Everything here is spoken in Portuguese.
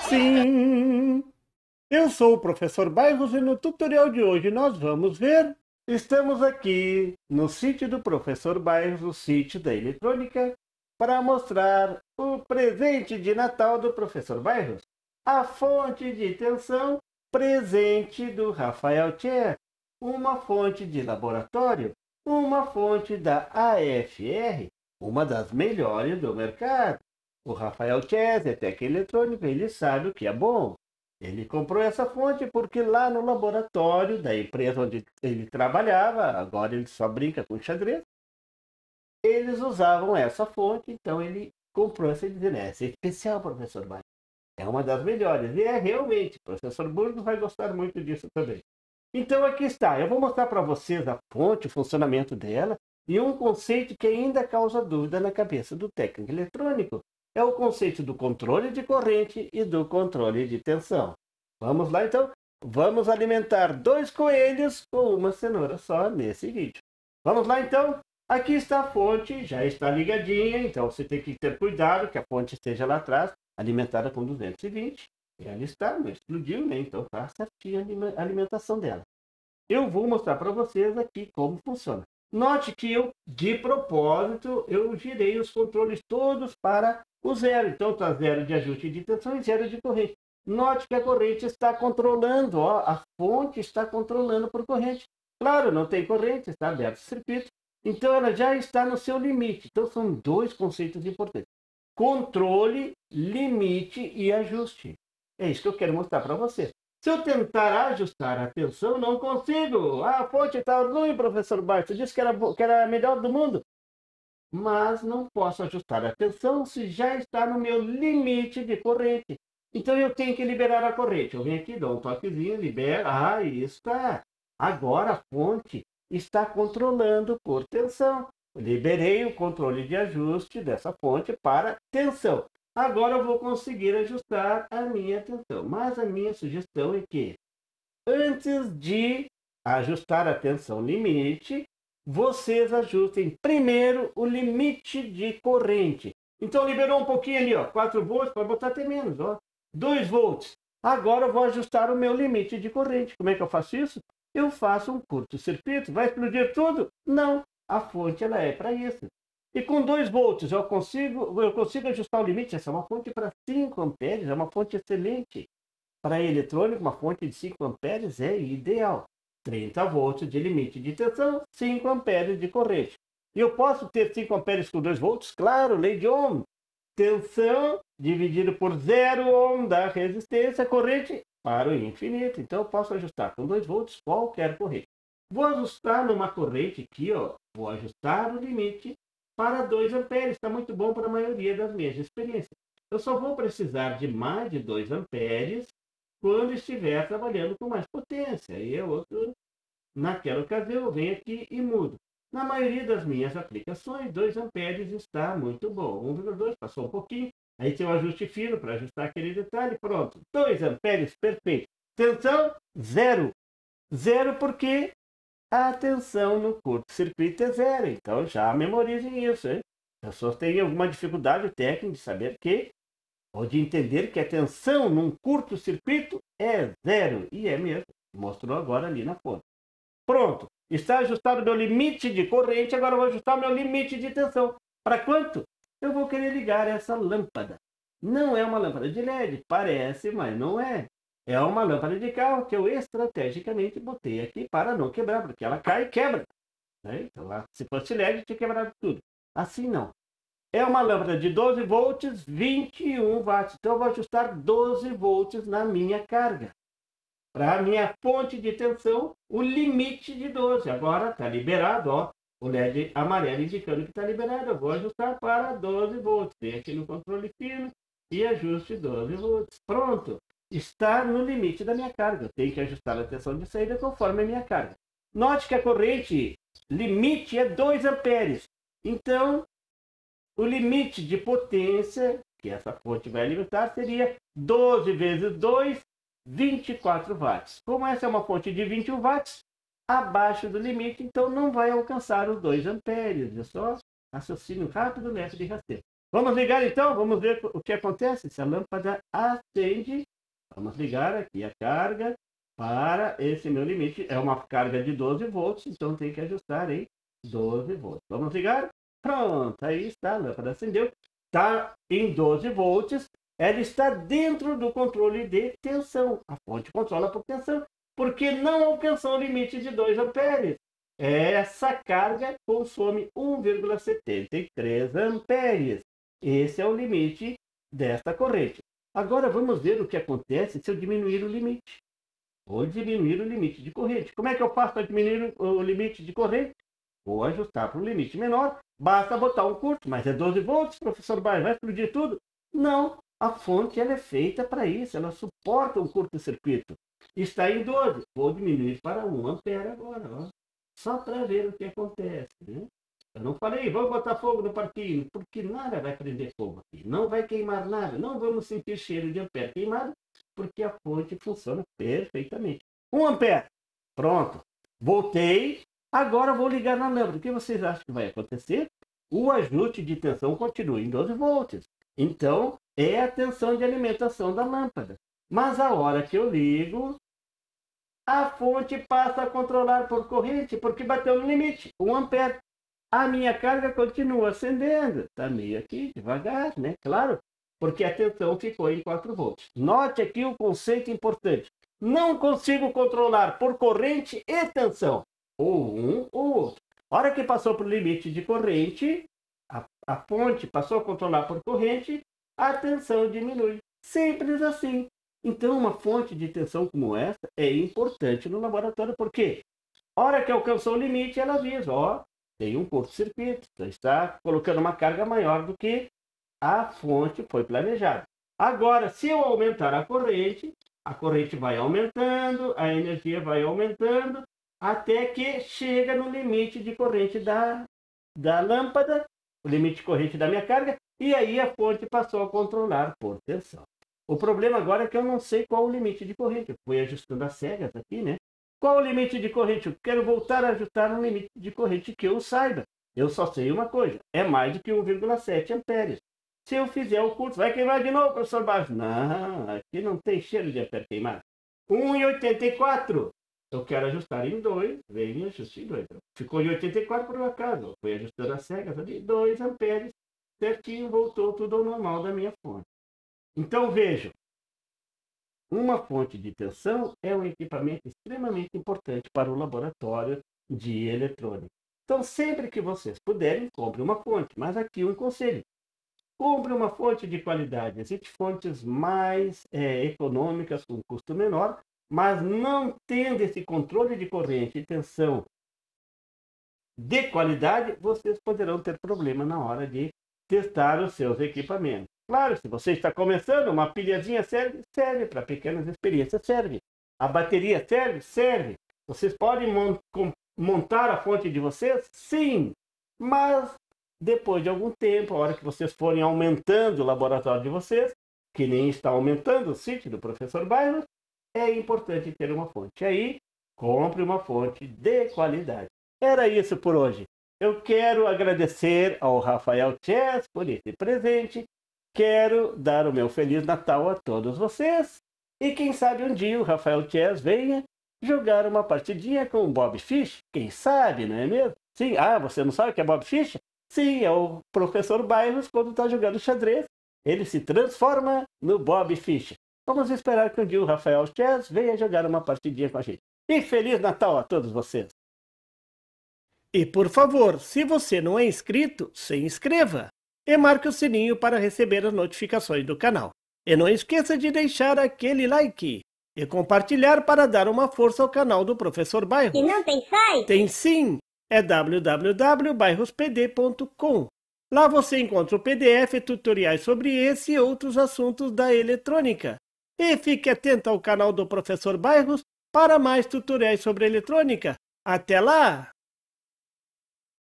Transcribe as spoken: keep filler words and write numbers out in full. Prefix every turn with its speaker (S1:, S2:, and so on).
S1: sim! Eu sou o professor Bairros e no tutorial de hoje nós vamos ver... Estamos aqui no sítio do professor Bairros, o sítio da eletrônica, para mostrar o presente de Natal do professor Bairros. A fonte de tensão presente do Rafael Tcher, uma fonte de laboratório, uma fonte da A F R, uma das melhores do mercado. O Rafael Tcher é técnico eletrônico, ele sabe o que é bom. Ele comprou essa fonte porque lá no laboratório da empresa onde ele trabalhava, agora ele só brinca com xadrez, eles usavam essa fonte, então ele comprou essa e disse, né, essa é especial, professor Bairros. É uma das melhores. E é realmente, o professor Burgos vai gostar muito disso também. Então aqui está, eu vou mostrar para vocês a fonte, o funcionamento dela, e um conceito que ainda causa dúvida na cabeça do técnico eletrônico. É o conceito do controle de corrente e do controle de tensão. Vamos lá então? Vamos alimentar dois coelhos com uma cenoura só nesse vídeo. Vamos lá então? Aqui está a fonte, já está ligadinha, então você tem que ter cuidado que a fonte esteja lá atrás, alimentada com duzentos e vinte. E ela está, não explodiu, né? Então está certinha a alimentação dela. Eu vou mostrar para vocês aqui como funciona. Note que eu, de propósito, eu girei os controles todos para o zero. Então está zero de ajuste de tensão e zero de corrente. Note que a corrente está controlando, ó, a fonte está controlando por corrente. Claro, não tem corrente, está aberto o circuito. Então ela já está no seu limite. Então são dois conceitos importantes. Controle, limite e ajuste. É isso que eu quero mostrar para vocês. Se eu tentar ajustar a tensão, não consigo. Ah, a fonte está ruim, professor Bairros. Disse que era, que era a melhor do mundo. Mas não posso ajustar a tensão se já está no meu limite de corrente. Então eu tenho que liberar a corrente. Eu venho aqui, dou um toquezinho, libero. Ah, isso está. Agora a fonte está controlando por tensão. Liberei o controle de ajuste dessa fonte para tensão. Agora eu vou conseguir ajustar a minha tensão. Mas a minha sugestão é que, antes de ajustar a tensão limite, vocês ajustem primeiro o limite de corrente. Então liberou um pouquinho ali, ó, quatro volts, para botar até menos, ó, dois volts. Agora eu vou ajustar o meu limite de corrente. Como é que eu faço isso? Eu faço um curto-circuito. Vai explodir tudo? Não. A fonte ela é para isso. E com dois volts eu consigo, eu consigo ajustar o limite. Essa é uma fonte para cinco amperes, é uma fonte excelente. Para eletrônico, uma fonte de cinco amperes é ideal. trinta volts de limite de tensão, cinco amperes de corrente. E eu posso ter cinco amperes com dois volts? Claro, lei de Ohm. Tensão dividido por zero ohm da resistência, corrente para o infinito. Então eu posso ajustar com dois volts qualquer corrente. Vou ajustar numa corrente aqui, ó. Vou ajustar o limite para dois amperes. Está muito bom para a maioria das minhas experiências. Eu só vou precisar de mais de dois amperes quando estiver trabalhando com mais potência. E eu, outro, naquela ocasião, eu venho aqui e mudo. Na maioria das minhas aplicações, dois amperes está muito bom. um vírgula dois passou um pouquinho. Aí tem um ajuste fino para ajustar aquele detalhe. Pronto. dois amperes, perfeito. Tensão, zero. Zero porque a tensão no curto-circuito é zero. Então já memorizem isso, hein? As pessoas têm alguma dificuldade técnica de saber que, ou de entender que a tensão num curto-circuito é zero. E é mesmo. Mostrou agora ali na fonte. Pronto. Está ajustado o meu limite de corrente. Agora eu vou ajustar o meu limite de tensão. Para quanto? Eu vou querer ligar essa lâmpada. Não é uma lâmpada de L E D. Parece, mas não é. É uma lâmpada de carro que eu estrategicamente botei aqui para não quebrar, porque ela cai e quebra. Né? Então, lá, se fosse L E D, tinha quebrado tudo. Assim não. É uma lâmpada de doze volts, vinte e um watts. Então eu vou ajustar doze volts na minha carga. Para a minha fonte de tensão, o limite de doze. Agora está liberado, ó. O L E D amarelo indicando que está liberado. Eu vou ajustar para doze volts. Vem aqui no controle fino e ajuste doze volts. Pronto. Está no limite da minha carga. Eu tenho que ajustar a tensão de saída conforme a minha carga. Note que a corrente limite é dois amperes. Então, o limite de potência que essa fonte vai alimentar seria doze vezes dois, vinte e quatro watts. Como essa é uma fonte de vinte e um watts, abaixo do limite, então não vai alcançar os dois amperes. É só raciocínio rápido, método de rasteiro. Vamos ligar então, vamos ver o que acontece se a lâmpada acende. Vamos ligar aqui a carga para esse meu limite. É uma carga de doze volts, então tem que ajustar em doze volts. Vamos ligar? Pronto, aí está, a lâmpada acendeu. Está em doze volts. Ela está dentro do controle de tensão. A fonte controla por tensão, porque não alcançou o limite de dois amperes. Essa carga consome um vírgula setenta e três amperes. Esse é o limite desta corrente. Agora vamos ver o que acontece se eu diminuir o limite. Vou diminuir o limite de corrente. Como é que eu faço para diminuir o limite de corrente? Vou ajustar para um limite menor. Basta botar um curto, mas é doze volts, professor Bairro, vai explodir tudo? Não, a fonte ela é feita para isso, ela suporta um curto-circuito. Está em doze, vou diminuir para um ampere agora, ó. Só para ver o que acontece, né? Eu não falei, vamos botar fogo no parquinho, porque nada vai prender fogo aqui. Não vai queimar nada, não vamos sentir cheiro de ampere queimado, porque a fonte funciona perfeitamente. um ampere, pronto. Voltei, agora vou ligar na lâmpada. O que vocês acham que vai acontecer? O ajuste de tensão continua em doze volts. Então, é a tensão de alimentação da lâmpada. Mas a hora que eu ligo, a fonte passa a controlar por corrente, porque bateu no limite, um ampere. A minha carga continua acendendo. Está meio aqui, devagar, né? Claro, porque a tensão ficou em quatro volts. Note aqui o conceito importante. Não consigo controlar por corrente e tensão, ou um ou outro. A hora que passou para o limite de corrente, a, a fonte passou a controlar por corrente, a tensão diminui. Simples assim. Então, uma fonte de tensão como essa é importante no laboratório, porque a hora que alcançou o limite, ela avisa, ó, tem um curto-circuito, está colocando uma carga maior do que a fonte foi planejada. Agora, se eu aumentar a corrente, a corrente vai aumentando, a energia vai aumentando, até que chega no limite de corrente da, da lâmpada, o limite de corrente da minha carga, e aí a fonte passou a controlar por tensão. O problema agora é que eu não sei qual o limite de corrente. Eu fui ajustando as cegas aqui, né? Qual o limite de corrente? Eu quero voltar a ajustar um limite de corrente que eu saiba. Eu só sei uma coisa, é mais do que um vírgula sete amperes. Se eu fizer o curso, vai queimar de novo, professor Baixo? Não, aqui não tem cheiro de ampere queimado. um vírgula oitenta e quatro. Eu quero ajustar em dois, vem e ajuste em dois. Ficou em oitenta e quatro por um acaso. Fui ajustando as cegas ali, dois amperes, certinho, voltou tudo ao normal da minha fonte. Então vejam, uma fonte de tensão é um equipamento extremamente importante para o laboratório de eletrônica. Então sempre que vocês puderem, compre uma fonte. Mas aqui um conselho, compre uma fonte de qualidade. Existem fontes mais é, econômicas, com custo menor, mas não tendo esse controle de corrente e tensão de qualidade, vocês poderão ter problema na hora de testar os seus equipamentos. Claro, se você está começando, uma pilhazinha serve, serve para pequenas experiências, serve. A bateria serve, serve. Vocês podem montar a fonte de vocês? Sim, mas depois de algum tempo, a hora que vocês forem aumentando o laboratório de vocês, que nem está aumentando o sítio do professor Bairro, é importante ter uma fonte. Aí, compre uma fonte de qualidade. Era isso por hoje. Eu quero agradecer ao Rafael Chess por esse presente. Quero dar o meu Feliz Natal a todos vocês. E quem sabe um dia o Rafael Chess venha jogar uma partidinha com o Bob Fish. Quem sabe, não é mesmo? Sim, ah, você não sabe o que é Bob Fish? Sim, é o professor Bairros quando está jogando xadrez. Ele se transforma no Bob Fish. Vamos esperar que um dia o Rafael Chess venha jogar uma partidinha com a gente. E Feliz Natal a todos vocês! E por favor, se você não é inscrito, se inscreva! E marque o sininho para receber as notificações do canal. E não esqueça de deixar aquele like e compartilhar para dar uma força ao canal do professor Bairros.
S2: E não tem site?
S1: Tem sim! É w w w ponto bairros p d ponto com. Lá você encontra o P D F e tutoriais sobre esse e outros assuntos da eletrônica. E fique atento ao canal do professor Bairros para mais tutoriais sobre eletrônica. Até lá!